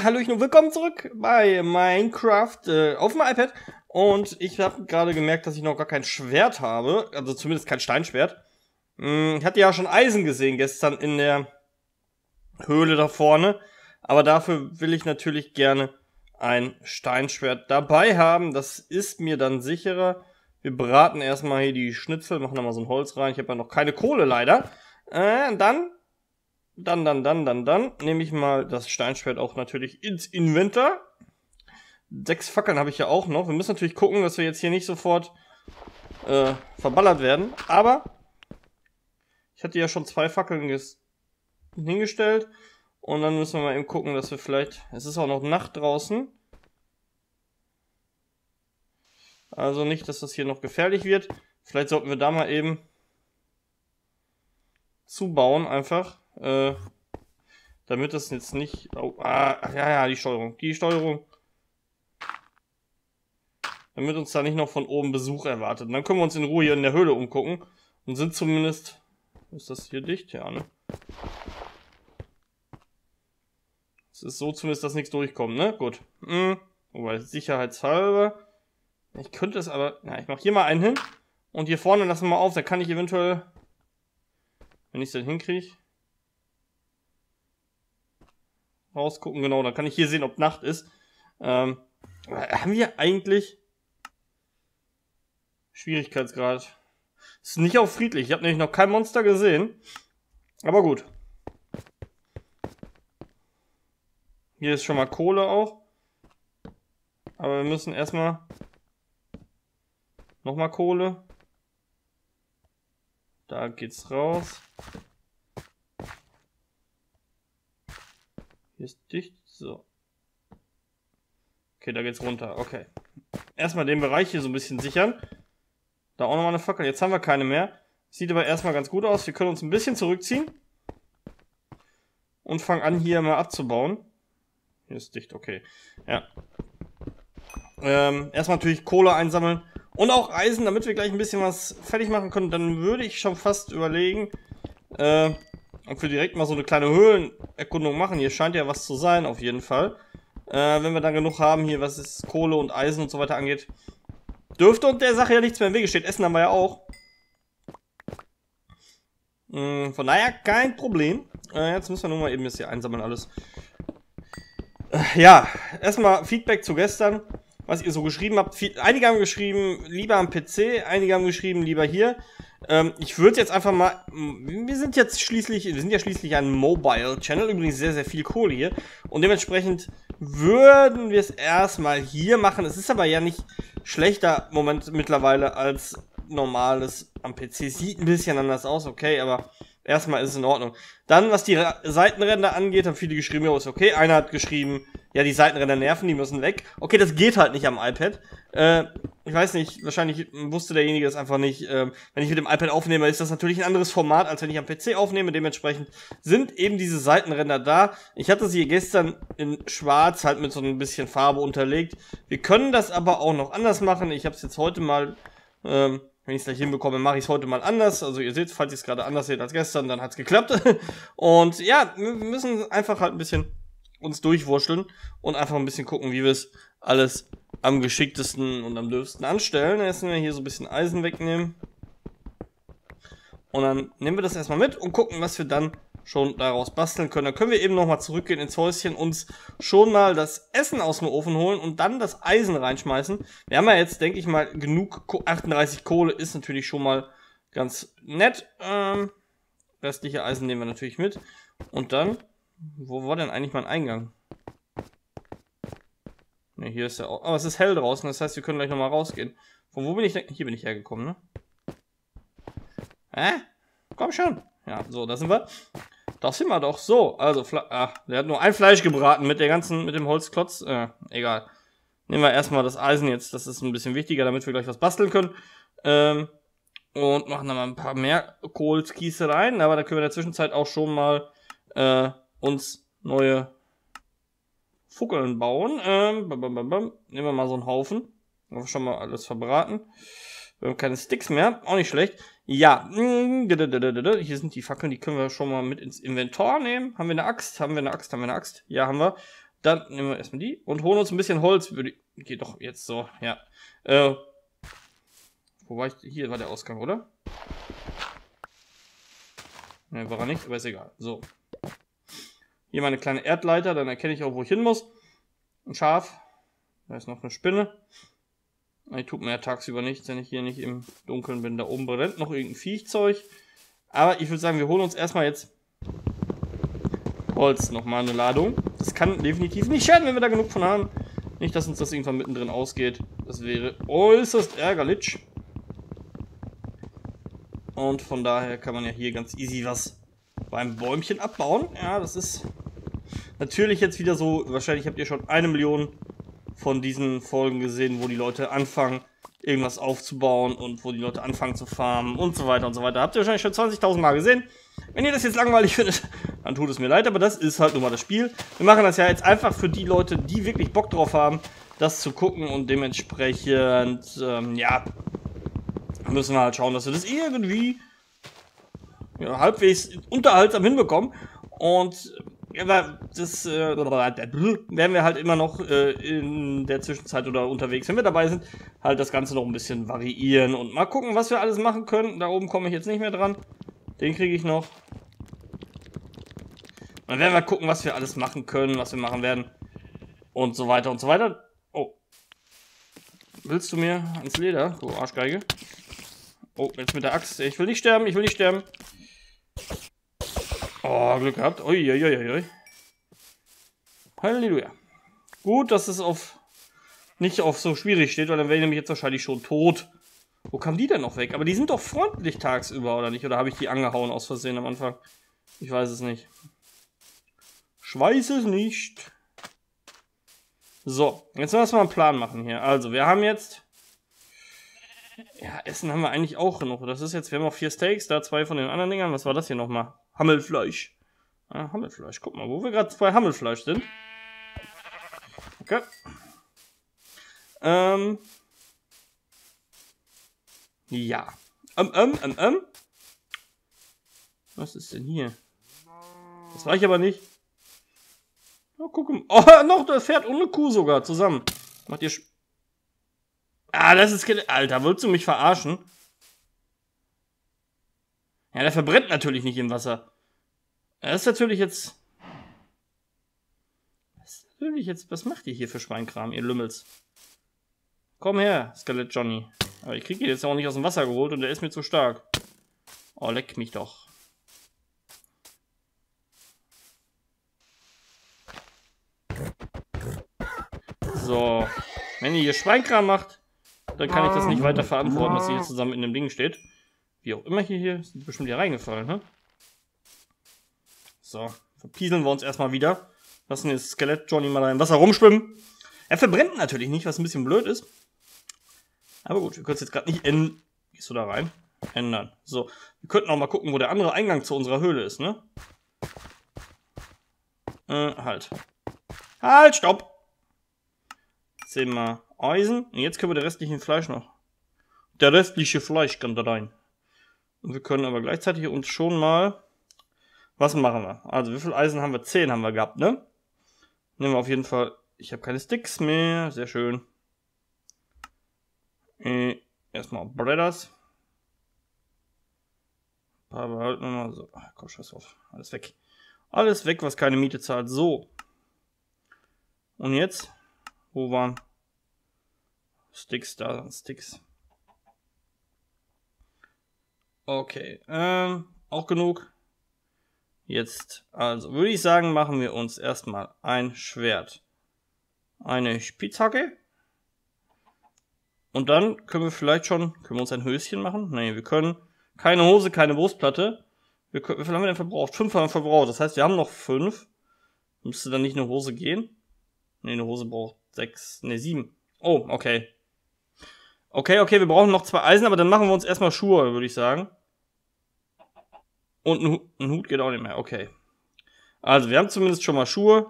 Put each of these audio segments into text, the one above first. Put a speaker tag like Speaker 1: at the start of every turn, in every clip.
Speaker 1: Hallöchen und willkommen zurück bei Minecraft auf dem iPad. Und ich habe gerade gemerkt, dass ich noch gar kein Schwert habe, also zumindest kein Steinschwert. Ich hatte ja schon Eisen gesehen gestern in der Höhle da vorne, aber dafür will ich natürlich gerne ein Steinschwert dabei haben. Das ist mir dann sicherer. Wir braten erstmal hier die Schnitzel, machen da mal so ein Holz rein. Ich habe ja noch keine Kohle leider. Dann nehme ich mal das Steinschwert auch natürlich ins Inventar. 6 Fackeln habe ich ja auch noch. Wir müssen natürlich gucken, dass wir jetzt hier nicht sofort verballert werden. Aber ich hatte ja schon 2 Fackeln hingestellt. Und dann müssen wir mal eben gucken, dass wir vielleicht... Es ist auch noch Nacht draußen. Also nicht, dass das hier noch gefährlich wird. Vielleicht sollten wir da mal eben zubauen einfach. Damit das jetzt nicht... Oh, die Steuerung. Damit uns da nicht noch von oben Besuch erwartet. Und dann können wir uns in Ruhe hier in der Höhle umgucken. Und sind zumindest... Ist das hier dicht? Ja, ne? Es ist so zumindest, dass nichts durchkommt, ne? Gut. Wobei, sicherheitshalber... Ich könnte es aber... Ja, ich mache hier mal einen hin. Und hier vorne lassen wir mal auf. Da kann ich eventuell... Wenn ich es denn hinkriege... rausgucken, genau, dann kann ich hier sehen, ob Nacht ist. Haben wir eigentlich Schwierigkeitsgrad? Ist nicht auf friedlich. Ich habe nämlich noch kein Monster gesehen. Aber gut. Hier ist schon mal Kohle auch. Aber wir müssen erstmal nochmal Kohle. Da geht's raus. Hier ist dicht. So. Okay, da geht's runter. Okay. Erstmal den Bereich hier so ein bisschen sichern. Da auch nochmal eine Fackel. Jetzt haben wir keine mehr. Sieht aber erstmal ganz gut aus. Wir können uns ein bisschen zurückziehen. Und fangen an, hier mal abzubauen. Hier ist dicht, okay. Ja. Erstmal natürlich Kohle einsammeln. Und auch Eisen, damit wir gleich ein bisschen was fertig machen können. Dann würde ich schon fast überlegen, ob wir direkt mal so eine kleine Höhlenerkundung machen. Hier scheint ja was zu sein, auf jeden Fall. Wenn wir dann genug haben hier, was es Kohle und Eisen und so weiter angeht, dürfte und der Sache ja nichts mehr im Wege steht. Essen haben wir ja auch. Von daher kein Problem. Jetzt müssen wir nur mal eben das hier einsammeln alles. Ja, erstmal Feedback zu gestern, was ihr so geschrieben habt. Einige haben geschrieben, lieber am PC, einige haben geschrieben, lieber hier. Ich würde jetzt einfach mal, wir sind ja schließlich ein Mobile-Channel, übrigens sehr, sehr viel Kohle hier. Und dementsprechend würden wir es erstmal hier machen. Es ist aber ja nicht schlechter Moment mittlerweile als normales am PC. Sieht ein bisschen anders aus, okay, aber erstmal ist es in Ordnung. Dann, was die Seitenränder angeht, haben viele geschrieben, ja, ist okay. Einer hat geschrieben, ja, die Seitenränder nerven, die müssen weg. Okay, das geht halt nicht am iPad. Ich weiß nicht, wahrscheinlich wusste derjenige das einfach nicht. Wenn ich mit dem iPad aufnehme, ist das natürlich ein anderes Format, als wenn ich am PC aufnehme. Dementsprechend sind eben diese Seitenränder da. Ich hatte sie gestern in schwarz, halt mit so ein bisschen Farbe unterlegt. Wir können das aber auch noch anders machen. Ich habe es jetzt heute mal... wenn ich es gleich hinbekomme, mache ich es heute mal anders. Also ihr seht, falls ihr es gerade anders seht als gestern, dann hat es geklappt. Und ja, wir müssen einfach halt ein bisschen uns durchwurschteln und einfach ein bisschen gucken, wie wir es alles am geschicktesten und am dürfsten anstellen. Erst wir hier so ein bisschen Eisen wegnehmen. Und dann nehmen wir das erstmal mit und gucken, was wir dann schon daraus basteln können. Dann können wir eben nochmal zurückgehen ins Häuschen, uns schon mal das Essen aus dem Ofen holen und dann das Eisen reinschmeißen. Wir haben ja jetzt, denke ich mal, genug 38 Kohle, ist natürlich schon mal ganz nett. Restliche Eisen nehmen wir natürlich mit. Und dann, wo war denn eigentlich mein Eingang? Ne, hier ist ja auch, aber es ist hell draußen, das heißt, wir können gleich nochmal rausgehen. Von wo bin ich denn? Hier bin ich hergekommen, ne? Komm schon. Ja, so, da sind wir. Da sind wir doch. So, also, der hat nur ein Fleisch gebraten mit dem Holzklotz. Egal. Nehmen wir erstmal das Eisen jetzt. Das ist ein bisschen wichtiger, damit wir gleich was basteln können. Und machen dann mal ein paar mehr Kohlskiese rein. Aber da können wir in der Zwischenzeit auch schon mal uns neue Fackeln bauen. Nehmen wir mal so einen Haufen. Haben wir schon mal alles verbraten. Wir haben keine Sticks mehr. Auch nicht schlecht. Ja. Hier sind die Fackeln. Die können wir schon mal mit ins Inventar nehmen. Haben wir eine Axt? Ja, haben wir. Dann nehmen wir erstmal die und holen uns ein bisschen Holz. Geht doch jetzt so, ja. Wo war ich? Hier war der Ausgang, oder? Ne, war er nicht, aber ist egal. So. Hier meine kleine Erdleiter, dann erkenne ich auch, wo ich hin muss. Ein Schaf. Da ist noch eine Spinne. Die tut mir ja tagsüber nichts, wenn ich hier nicht im Dunkeln bin. Da oben brennt noch irgendein Viechzeug. Aber ich würde sagen, wir holen uns erstmal jetzt Holz, nochmal eine Ladung. Das kann definitiv nicht schaden, wenn wir da genug von haben. Nicht, dass uns das irgendwann mittendrin ausgeht. Das wäre äußerst ärgerlich. Und von daher kann man ja hier ganz easy was beim Bäumchen abbauen. Ja, das ist natürlich jetzt wieder so, wahrscheinlich habt ihr schon 1 Million von diesen Folgen gesehen, wo die Leute anfangen, irgendwas aufzubauen und wo die Leute anfangen zu farmen und so weiter und so weiter. Habt ihr wahrscheinlich schon 20.000 Mal gesehen. Wenn ihr das jetzt langweilig findet, dann tut es mir leid, aber das ist halt nun mal das Spiel. Wir machen das ja jetzt einfach für die Leute, die wirklich Bock drauf haben, das zu gucken und dementsprechend, ja, müssen wir halt schauen, dass wir das irgendwie ja, halbwegs unterhaltsam hinbekommen. Und das werden wir halt immer noch in der Zwischenzeit oder unterwegs, wenn wir dabei sind, halt das Ganze noch ein bisschen variieren und mal gucken, was wir alles machen können. Da oben komme ich jetzt nicht mehr dran. Den kriege ich noch. Dann werden wir gucken, was wir alles machen können, was wir machen werden. Und so weiter und so weiter. Oh. Willst du mir ans Leder, du Arschgeige? Oh, jetzt mit der Axt. Ich will nicht sterben, ich will nicht sterben. Oh, Glück gehabt. Uiuiuiui. Halleluja. Gut, dass es nicht auf so schwierig steht, weil dann wäre ich nämlich jetzt wahrscheinlich schon tot. Wo kam die denn noch weg? Aber die sind doch freundlich tagsüber, oder nicht? Oder habe ich die angehauen aus Versehen am Anfang? Ich weiß es nicht. Ich weiß es nicht. So, jetzt müssen wir mal einen Plan machen hier. Also, wir haben jetzt... Ja, Essen haben wir eigentlich auch genug. Das ist jetzt, wir haben noch 4 Steaks, da 2 von den anderen Dingern. Was war das hier nochmal? Hammelfleisch. Ah, Hammelfleisch. Guck mal, wo wir gerade bei Hammelfleisch sind. Okay. Ja. Was ist denn hier? Das reicht aber nicht. Oh, guck mal. Oh, noch das Pferd und eine Kuh sogar zusammen. Macht ihr... Ah, das ist... Alter, willst du mich verarschen? Ja, der verbrennt natürlich nicht im Wasser. Das ist natürlich jetzt... Was macht ihr hier für Schweinkram, ihr Lümmels? Komm her, Skelett Johnny. Aber ich krieg ihn jetzt auch nicht aus dem Wasser geholt und der ist mir zu stark. Oh, leck mich doch. So. Wenn ihr hier Schweinkram macht, dann kann ich das nicht weiter verantworten, dass ihr hier zusammen in dem Ding steht. Wie auch immer hier sind bestimmt hier reingefallen, ne? So. Verpieseln wir uns erstmal wieder. Lassen den Skelett Johnny mal im Wasser rumschwimmen. Er verbrennt natürlich nicht, was ein bisschen blöd ist. Aber gut, wir können es jetzt gerade nicht ändern. Gehst du da rein? Ändern. So. Wir könnten auch mal gucken, wo der andere Eingang zu unserer Höhle ist, ne? Halt. Halt, stopp! Sehen wir Eisen. Und jetzt können wir der restlichen Fleisch noch. Der restliche Fleisch kann da rein. Und wir können aber gleichzeitig uns schon mal... Was machen wir? Also, wie viel Eisen haben wir? 10 haben wir gehabt, ne? Nehmen wir auf jeden Fall... Ich habe keine Sticks mehr. Sehr schön. Erstmal Breaders. Aber halt nochmal so. Ach, komm, scheiß drauf. Alles weg. Alles weg, was keine Miete zahlt. So. Und jetzt? Wo waren Sticks? Da sind Sticks. Okay. Auch genug. Jetzt, also würde ich sagen, machen wir uns erstmal ein Schwert. Eine Spitzhacke. Und dann können wir vielleicht schon, können wir uns ein Höschen machen? Nee, wir können keine Hose, keine Brustplatte. Wie viel haben wir denn verbraucht? 5 haben wir verbraucht. Das heißt, wir haben noch 5. Müsste dann nicht eine Hose gehen? Nee, eine Hose braucht 6, nee 7. Oh, okay. Okay, wir brauchen noch 2 Eisen, aber dann machen wir uns erstmal Schuhe, würde ich sagen. Und ein Hut geht auch nicht mehr, okay. Also, wir haben zumindest schon mal Schuhe.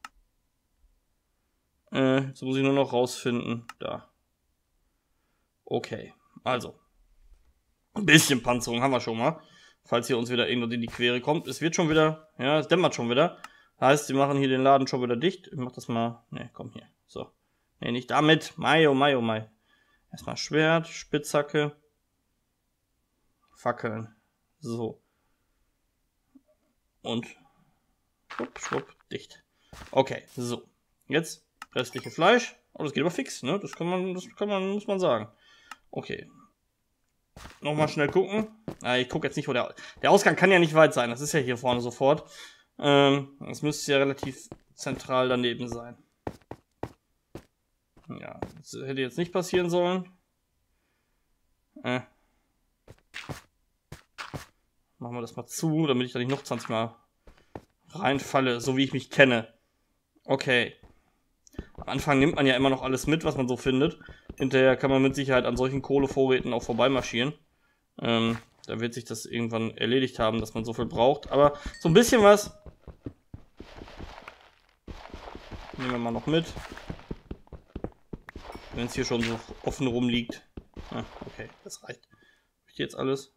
Speaker 1: Jetzt muss ich nur noch rausfinden. Da. Okay, also. Ein bisschen Panzerung haben wir schon mal. Falls hier uns wieder irgendwas in die Quere kommt. Es wird schon wieder, ja, es dämmert schon wieder. Heißt, sie machen hier den Laden schon wieder dicht. Ich mach das mal. Ne, komm hier. So. Ne, nicht damit. Mai, oh Mai, oh Mai. Erstmal Schwert, Spitzhacke. Fackeln. So. Und. Schwupp, schwupp, dicht. Okay, so. Jetzt restliche Fleisch. Oh, das geht aber fix, ne? Das muss man sagen. Okay. Nochmal schnell gucken. Ich gucke jetzt nicht, wo der Ausgang kann ja nicht weit sein. Das ist ja hier vorne sofort. Das müsste ja relativ zentral daneben sein. Ja, das hätte jetzt nicht passieren sollen. Machen wir das mal zu, damit ich da nicht noch 20 Mal reinfalle, so wie ich mich kenne. Okay. Am Anfang nimmt man ja immer noch alles mit, was man so findet. Hinterher kann man mit Sicherheit an solchen Kohlevorräten auch vorbeimarschieren. Da wird sich das irgendwann erledigt haben, dass man so viel braucht. Aber so ein bisschen was nehmen wir mal noch mit. Wenn es hier schon so offen rumliegt. Okay, das reicht. Habe ich jetzt alles?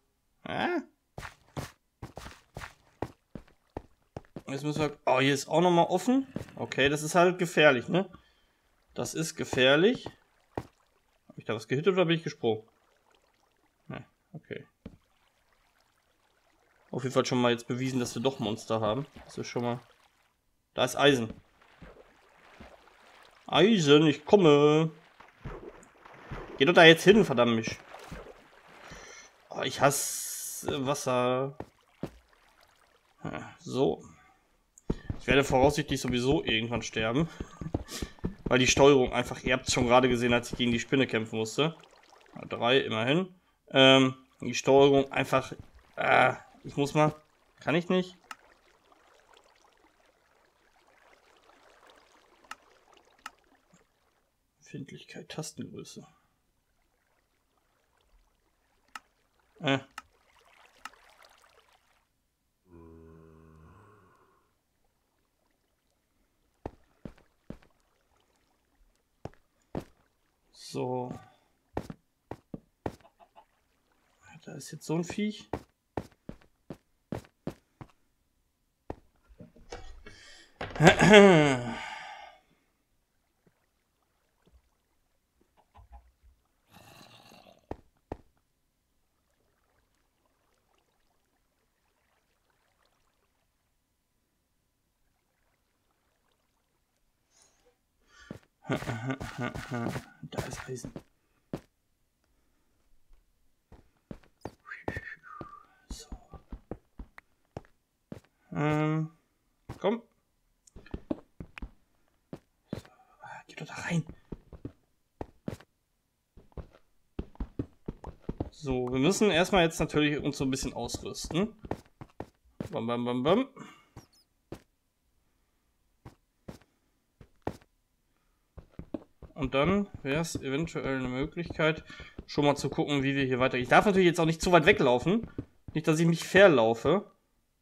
Speaker 1: Jetzt müssen wir... Oh, hier ist auch nochmal offen. Okay, das ist halt gefährlich, ne? Das ist gefährlich. Habe ich da was gehittet oder bin ich gesprungen? Ne, okay. Auf jeden Fall schon mal jetzt bewiesen, dass wir doch Monster haben. Das ist schon mal... Da ist Eisen. Eisen, ich komme. Geh doch da jetzt hin, verdammt mich. Oh, ich hasse Wasser. So. Ich werde voraussichtlich sowieso irgendwann sterben. Weil die Steuerung einfach, ihr habt es schon gerade gesehen, als ich gegen die Spinne kämpfen musste. 3 immerhin. Die Steuerung einfach... ich muss mal... Kann ich nicht? Empfindlichkeit, Tastengröße. So. Da ist jetzt so ein Viech. Da ist Eisen. So. Komm. So. Geh doch da rein. So, wir müssen erstmal jetzt natürlich uns so ein bisschen ausrüsten. Bam, bam, bam, bam. Und dann wäre es eventuell eine Möglichkeit, schon mal zu gucken, wie wir hier weitergehen. Ich darf natürlich jetzt auch nicht zu weit weglaufen. Nicht, dass ich mich verlaufe.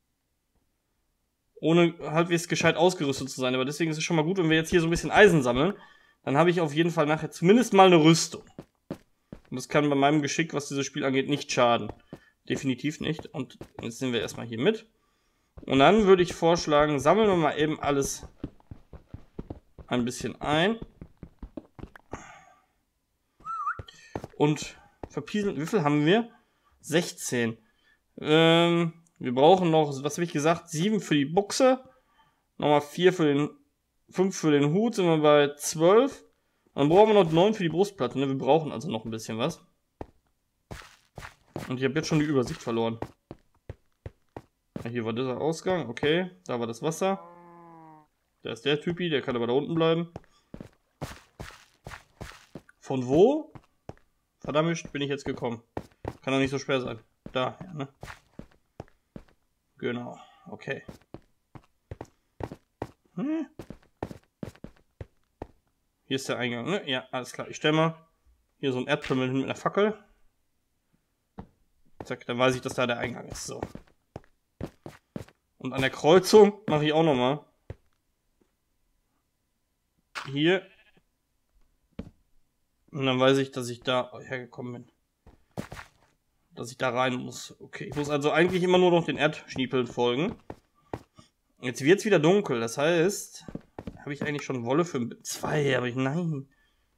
Speaker 1: Ohne halbwegs gescheit ausgerüstet zu sein. Aber deswegen ist es schon mal gut, wenn wir jetzt hier so ein bisschen Eisen sammeln. Dann habe ich auf jeden Fall nachher zumindest mal eine Rüstung. Und das kann bei meinem Geschick, was dieses Spiel angeht, nicht schaden. Definitiv nicht. Und jetzt nehmen wir erstmal hier mit. Und dann würde ich vorschlagen, sammeln wir mal eben alles ein bisschen ein. Und verpieseln. Wie viel haben wir? 16. Wir brauchen noch, was habe ich gesagt? 7 für die Buchse. Nochmal 4 für den. 5 für den Hut, sind wir bei 12. Dann brauchen wir noch 9 für die Brustplatte. Ne? Wir brauchen also noch ein bisschen was. Und ich habe jetzt schon die Übersicht verloren. Ja, hier war dieser Ausgang. Okay, da war das Wasser. Da ist der Typi, der kann aber da unten bleiben. Von wo? Verdammt, bin ich jetzt gekommen. Kann doch nicht so schwer sein. Da, ja, ne? Genau, okay. Hier ist der Eingang, ne? Ja, alles klar. Ich stelle mal hier so ein Erdtrümmel hin mit einer Fackel. Zack, dann weiß ich, dass da der Eingang ist. So. Und an der Kreuzung mache ich auch nochmal. Hier. Und dann weiß ich, dass ich da hergekommen bin. Dass ich da rein muss. Okay, ich muss also eigentlich immer nur noch den Erdschniepeln folgen. Jetzt wird es wieder dunkel, das heißt, habe ich eigentlich schon Wolle für 2, aber nein.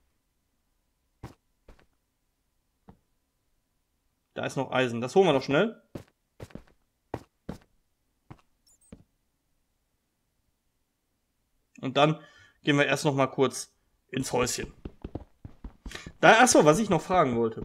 Speaker 1: Da ist noch Eisen, das holen wir noch schnell. Und dann gehen wir erst noch mal kurz ins Häuschen. Achso, was ich noch fragen wollte.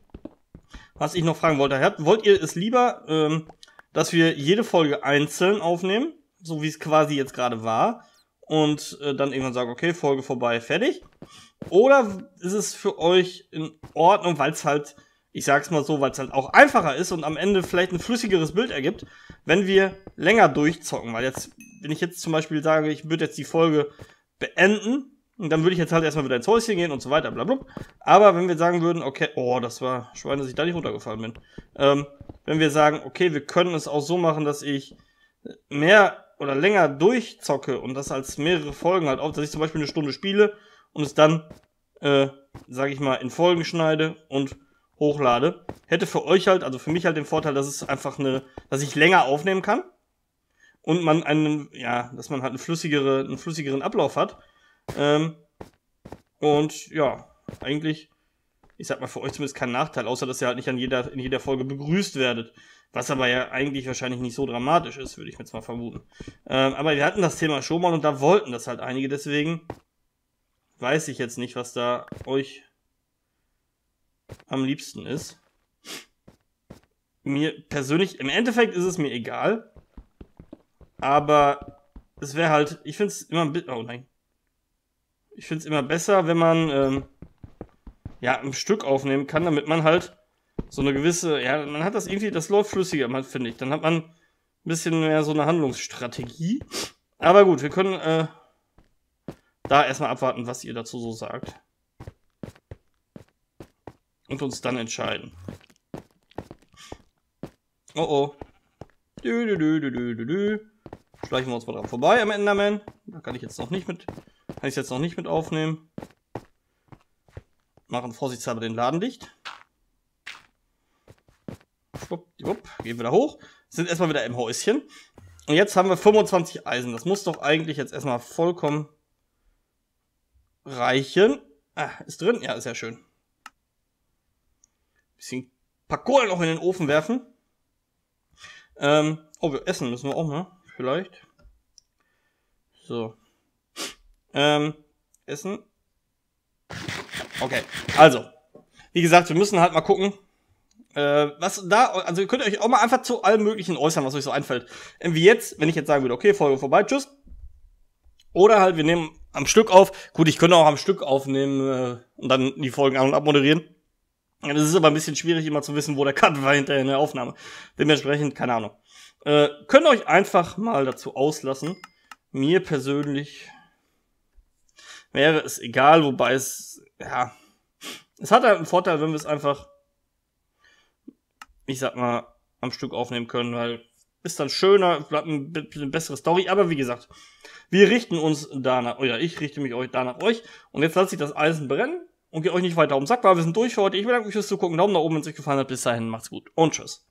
Speaker 1: Wollt ihr es lieber, dass wir jede Folge einzeln aufnehmen, so wie es quasi jetzt gerade war, und dann irgendwann sagen, okay, Folge vorbei, fertig? Oder ist es für euch in Ordnung, weil es halt, ich sag's mal so, weil es halt auch einfacher ist und am Ende vielleicht ein flüssigeres Bild ergibt, wenn wir länger durchzocken? Weil jetzt, wenn ich jetzt zum Beispiel sage, ich würde jetzt die Folge beenden, und dann würde ich jetzt halt erstmal wieder ins Häuschen gehen und so weiter, blablabla. Aber wenn wir sagen würden, okay, oh, das war Schwein, dass ich da nicht runtergefallen bin. Wenn wir sagen, okay, wir können es auch so machen, dass ich mehr oder länger durchzocke und das als mehrere Folgen halt auch, dass ich zum Beispiel eine Stunde spiele und es dann, sage ich mal, in Folgen schneide und hochlade, hätte für euch halt, also für mich halt den Vorteil, dass es einfach dass ich länger aufnehmen kann und man dass man halt einen flüssigeren Ablauf hat. Und ja, eigentlich, ich sag mal, für euch zumindest kein Nachteil, außer dass ihr halt nicht in jeder Folge begrüßt werdet. Was aber ja eigentlich wahrscheinlich nicht so dramatisch ist, würde ich jetzt mal vermuten. Aber wir hatten das Thema schon mal und da wollten das halt einige, deswegen weiß ich jetzt nicht, was da euch am liebsten ist. Mir persönlich, im Endeffekt ist es mir egal, aber es wäre halt, ich finde es immer ein bisschen, oh nein. Ich finde es immer besser, wenn man ein Stück aufnehmen kann, damit man halt so eine gewisse, man hat das irgendwie, das läuft flüssiger, finde ich. Dann hat man ein bisschen mehr so eine Handlungsstrategie. Aber gut, wir können da erstmal abwarten, was ihr dazu so sagt. Und uns dann entscheiden. Oh oh. Schleichen wir uns mal dran vorbei am Enderman. Da kann ich jetzt noch nicht mit aufnehmen. Machen vorsichtshalber den Laden dicht. Schwuppdiwupp, gehen wir da hoch. Sind erstmal wieder im Häuschen. Und jetzt haben wir 25 Eisen. Das muss doch eigentlich jetzt erstmal vollkommen reichen. Ist drin? Ja, ist ja schön. Bisschen paar Kohlen noch in den Ofen werfen. Wir essen müssen wir auch, ne? Vielleicht. So. Essen. Okay, also. Wie gesagt, wir müssen halt mal gucken, also ihr könnt euch auch mal einfach zu allem Möglichen äußern, was euch so einfällt. Wie jetzt, wenn ich jetzt sagen würde, okay, Folge vorbei, tschüss. Oder halt, wir nehmen am Stück auf. Gut, ich könnte auch am Stück aufnehmen und dann die Folgen an- und abmoderieren. Das ist aber ein bisschen schwierig, immer zu wissen, wo der Cut war hinterher in der Aufnahme. Dementsprechend, keine Ahnung. Könnt ihr euch einfach mal dazu auslassen. Mir persönlich wäre es egal, wobei es hat halt einen Vorteil, wenn wir es einfach, ich sag mal, am Stück aufnehmen können, weil ist dann schöner, bleibt eine bessere Story, aber wie gesagt, wir richten uns danach, oder ich richte mich danach euch, und jetzt lasst ich das Eisen brennen und geht euch nicht weiter um den Sack, weil wir sind durch für heute. Ich bedanke mich fürs Zugucken, Daumen nach oben, wenn es euch gefallen hat, bis dahin, macht's gut und tschüss.